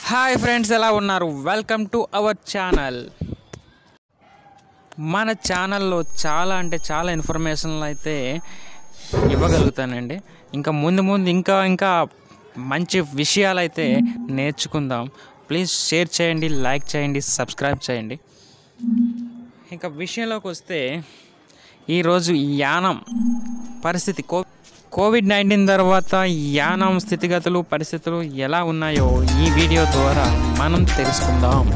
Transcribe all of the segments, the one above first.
Hi friends, ఎలా ఉన్నారు? Welcome to our channel. మన ఛానల్లో చాలా అంటే చాలా ఇన్ఫర్మేషన్లు అయితే ఇవ్వగలుగుతానండి. ఇంకా ముందు ఇంకా మంచి విషయాలు అయితే నేర్చుకుందాం. ప్లీజ్ షేర్ చేయండి, లైక్ చేయండి, సబ్స్క్రైబ్ చేయండి. ఇంకా విషయంలోకి వస్తే ఈరోజు యానం పరిస్థితి కోవిడ్-19 తర్వాత యానం స్థితిగతులు పరిస్థితులు ఎలా ఉన్నాయో ఈ వీడియో ద్వారా మనం తెలుసుకుందాం.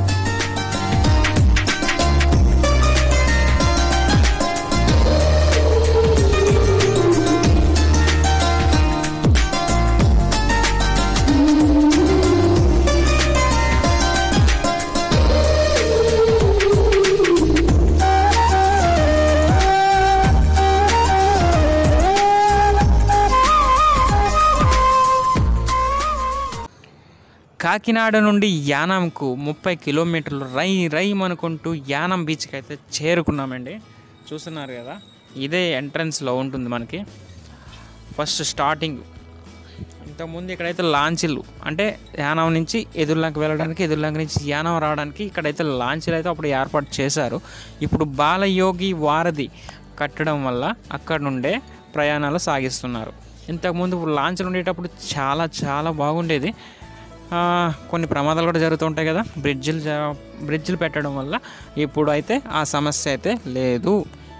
కాకినాడ నుండి యానంకు 30 కిలోమీటర్లు రైమనుకుంటూ యానం బీచ్కి అయితే చేరుకున్నామండి. చూస్తున్నారు కదా, ఇదే ఎంట్రన్స్లో ఉంటుంది మనకి. ఫస్ట్ స్టార్టింగ్ ఇంతకుముందు ఇక్కడైతే లాంచీలు, అంటే యానం నుంచి ఎదుర్లంక వెళ్ళడానికి, ఎదుర్లంక నుంచి యానం రావడానికి ఇక్కడైతే లాంచీలు అయితే అప్పుడు ఏర్పాటు చేశారు. ఇప్పుడు బాలయోగి వారధి కట్టడం వల్ల అక్కడ నుండే ప్రయాణాలు సాగిస్తున్నారు. ఇంతకుముందు లాంచీలు ఉండేటప్పుడు చాలా బాగుండేది. కొన్ని ప్రమాదాలు కూడా జరుగుతుంటాయి కదా, బ్రిడ్జిలు పెట్టడం వల్ల ఇప్పుడు అయితే ఆ సమస్య అయితే లేదు.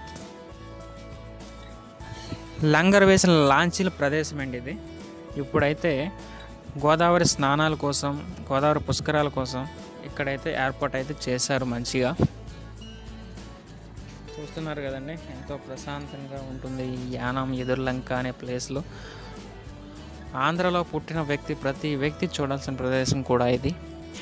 లంగర్ వేసిన లాంచీల ప్రదేశం అండి ఇది. ఇప్పుడైతే గోదావరి స్నానాల కోసం, గోదావరి పుష్కరాల కోసం ఇక్కడైతే ఏర్పాటు అయితే చేశారు మంచిగా. చూస్తున్నారు కదండి, ఎంతో ప్రశాంతంగా ఉంటుంది ఈ యానం ఎదుర్లంక అనే ప్లేస్లో. ఆంధ్రలో పుట్టిన ప్రతి వ్యక్తి చూడాల్సిన ప్రదేశం కూడా ఇది.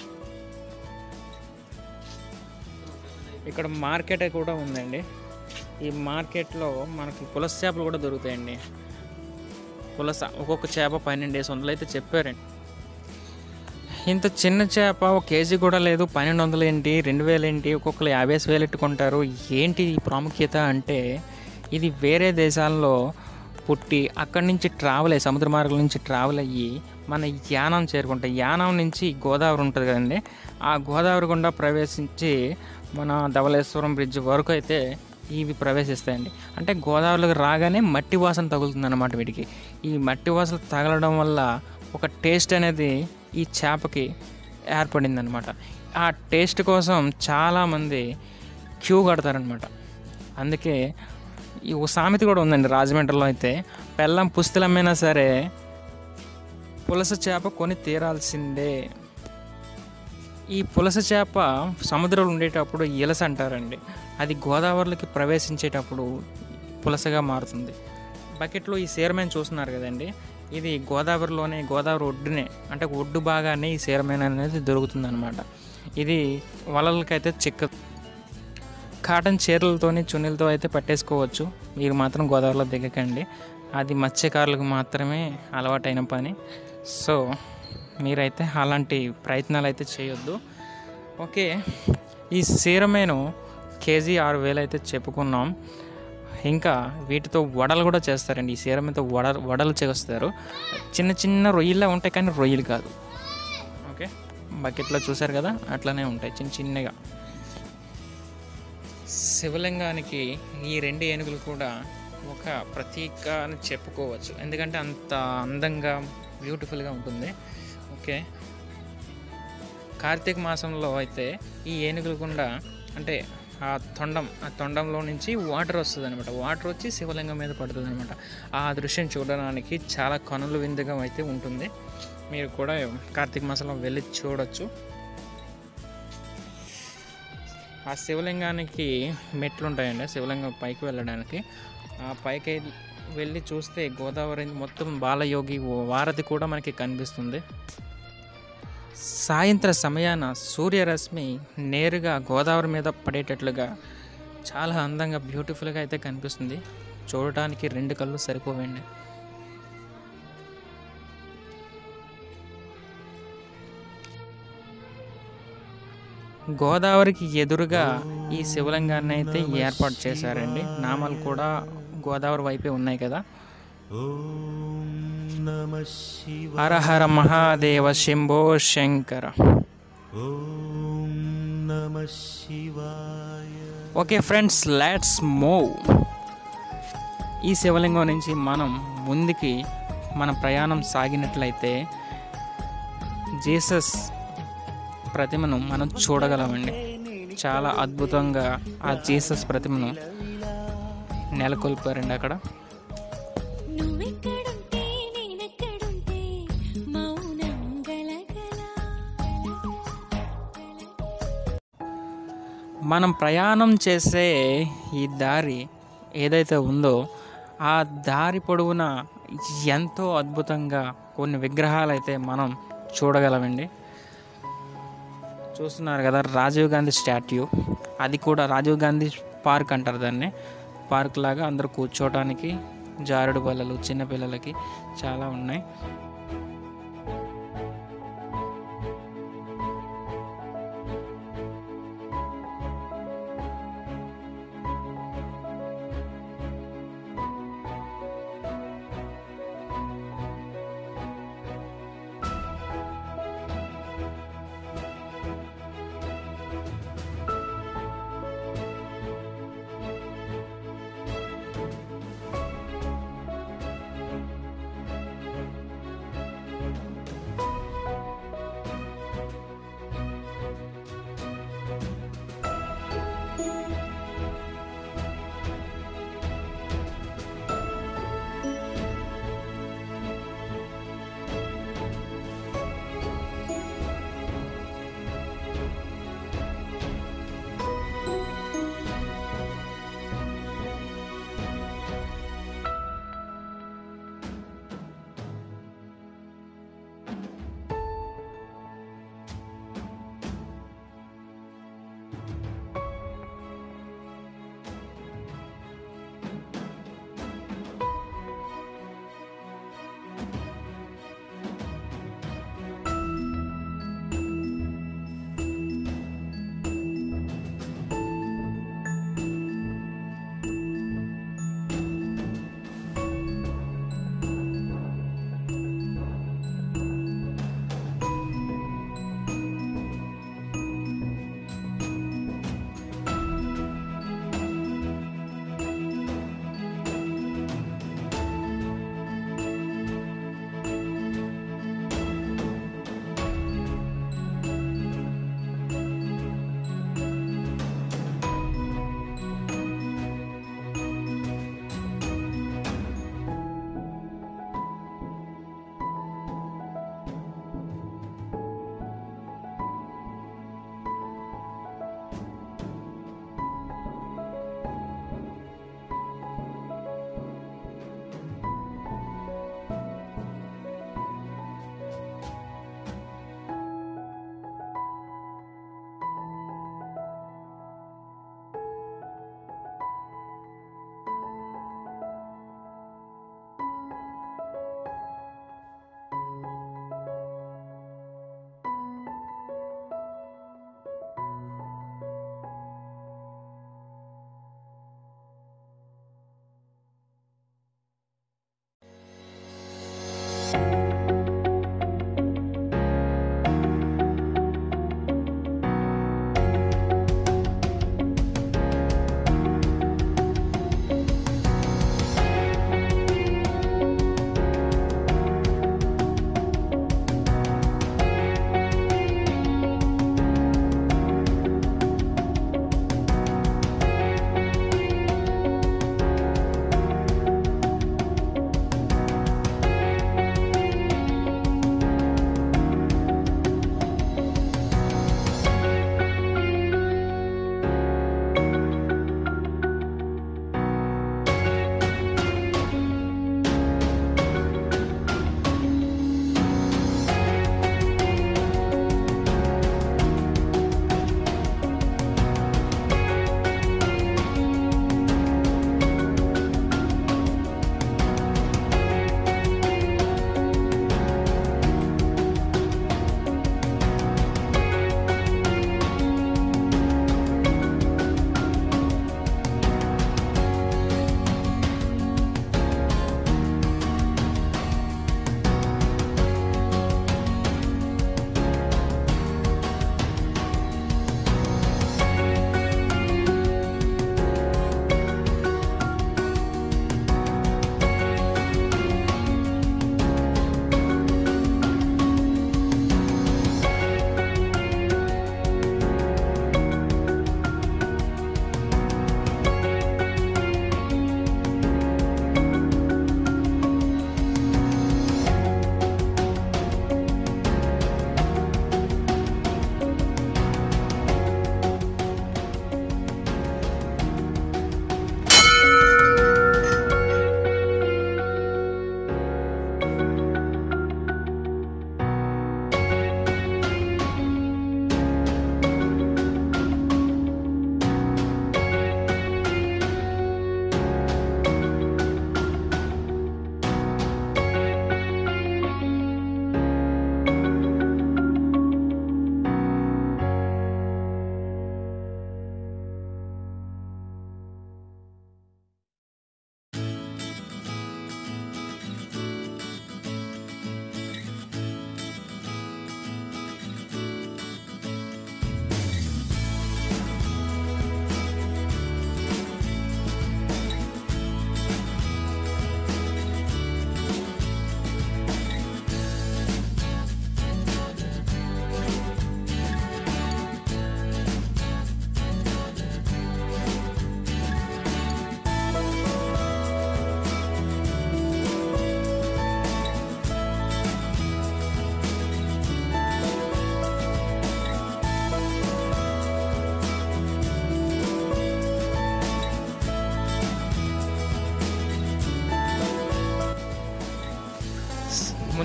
ఇక్కడ మార్కెట్ కూడా ఉందండి. ఈ మార్కెట్లో మనకి పులస చేపలు కూడా దొరుకుతాయండి. పులస ఒక్కొక్క చేప 1200 అయితే చెప్పారండి. ఇంత చిన్న చేప 1 కేజీ కూడా లేదు. 1200 ఏంటి, 2000 ఏంటి, ఒక్కొక్కరు 50,000 పెట్టుకుంటారు. ఏంటి ఈ ప్రాముఖ్యత అంటే, ఇది వేరే దేశాల్లో పుట్టి అక్కడి నుంచి సముద్ర మార్గం నుంచి ట్రావెల్ అయ్యి మన యానం చేరుకుంటాయి. యానం నుంచి గోదావరి ఉంటుంది కదండి, ఆ గోదావరి గుండా ప్రవేశించి మన ధవళేశ్వరం బ్రిడ్జ్ వరకు అయితే ఇవి ప్రవేశిస్తాయండి. అంటే గోదావరిలోకి రాగానే మట్టి వాసన తగులుతుంది అన్నమాట వీటికి. ఈ మట్టి వాసన తగలడం వల్ల ఒక టేస్ట్ అనేది ఈ చేపకి ఏర్పడింది అనమాట. ఆ టేస్ట్ కోసం చాలామంది క్యూ కడతారనమాట. అందుకే ఈ సామెత కూడా ఉందండి రాజమండ్రిలో అయితే, పెళ్ళం పుస్తలమైనా సరే పులస చేప కొని తీరాల్సిందే. ఈ పులస చేప సముద్రంలో ఉండేటప్పుడు ఇలస అంటారండి. అది గోదావరిలోకి ప్రవేశించేటప్పుడు పులసగా మారుతుంది. బకెట్లో ఈ సీరమైన చూస్తున్నారు కదండి, ఇది గోదావరి ఒడ్డునే, అంటే ఒడ్డు బాగానే ఈ సీరమైన అనేది దొరుకుతుంది అనమాట. ఇది వలలకైతే చిక్కదు. కాటన్ చీరలతోని చున్నీలతో అయితే పట్టేసుకోవచ్చు. మీరు మాత్రం గోదావరిలో దిగకండి, అది మత్స్యకారులకు మాత్రమే అలవాటైన పని. సో మీరైతే అలాంటి ప్రయత్నాలు అయితే చేయొద్దు. ఓకే, ఈ సీరమేను కేజీ 6,000 అయితే చెప్పుకున్నాం. ఇంకా వీటితో వడలు కూడా చేస్తారండి. ఈ సీరమేతో వడలు చేస్తారు. చిన్న రొయ్యలా ఉంటాయి, కానీ రొయ్యలు కాదు. ఓకే, బకెట్లో చూసారు కదా, అట్లనే ఉంటాయి చిన్నగా. శివలింగానికి ఈ 2 ఏనుగులు కూడా ఒక ప్రతీక అని చెప్పుకోవచ్చు. ఎందుకంటే అంత అందంగా బ్యూటిఫుల్గా ఉంటుంది. ఓకే, కార్తీక మాసంలో అయితే ఈ ఏనుగులు గుండా, అంటే ఆ తొండంలో నుంచి వాటర్ వస్తుంది అనమాట. వాటర్ వచ్చి శివలింగం మీద పడుతుంది అనమాట. ఆ దృశ్యం చూడడానికి చాలా కనుల విందుగా అయితే ఉంటుంది. మీరు కూడా కార్తీక మాసంలో వెళ్ళి చూడొచ్చు. ఆ శివలింగానికి మెట్లు ఉంటాయండి, శివలింగం పైకి వెళ్ళడానికి. ఆ పైకి వెళ్ళి చూస్తే గోదావరి మొత్తం బాలయోగి వారధి కూడా మనకి కనిపిస్తుంది. సాయంత్ర సమయాన సూర్యరశ్మి నేరుగా గోదావరి మీద పడేటట్లుగా చాలా అందంగా బ్యూటిఫుల్గా అయితే కనిపిస్తుంది. చూడటానికి 2 కళ్ళు సరిపోవండి. గోదావరికి ఎదురుగా ఈ శివలింగాన్ని అయితే ఏర్పాటు చేశారండి. నామాలు కూడా గోదావరి వైపే ఉన్నాయి కదా. నమః హర శివాయ. హర మహాదేవ శంభో శంకర. ఓం నమః శివాయ. Okay friends, let's move. ఈ శివలింగం నుంచి మనం ముందుకి మన ప్రయాణం సాగినట్లయితే జీసస్ ప్రతిమను మనం చూడగలమండి. చాలా అద్భుతంగా ఆ జీసస్ ప్రతిమను నెలకొల్పారండి అక్కడ. నువ్వెక్కడుంటే నేనెక్కడుంటే మౌనం గలగల. మనం ప్రయాణం చేసే ఈ దారి ఏదైతే ఉందో ఆ దారి పొడవునా ఎంతో అద్భుతంగా కొన్ని విగ్రహాలు అయితే మనం చూడగలమండి. చూస్తున్నారు కదా రాజీవ్ గాంధీ స్టాట్యూ. అది కూడా రాజీవ్ గాంధీ పార్క్ అంటారు దాన్ని. పార్క్ లాగా అందరూ కూర్చోవడానికి జారుడు బల్లలు చిన్నపిల్లలకి చాలా ఉన్నాయి.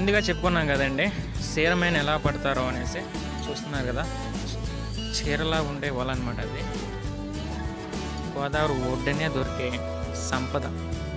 ముందుగా చెప్పుకున్నాం కదండి చీరమైన ఎలా పడతారో అనేసి. చూస్తున్నారు కదా, చీరలా ఉండే వల అనమాట అది. గోదావరి ఒడ్డునే దొరికే సంపద.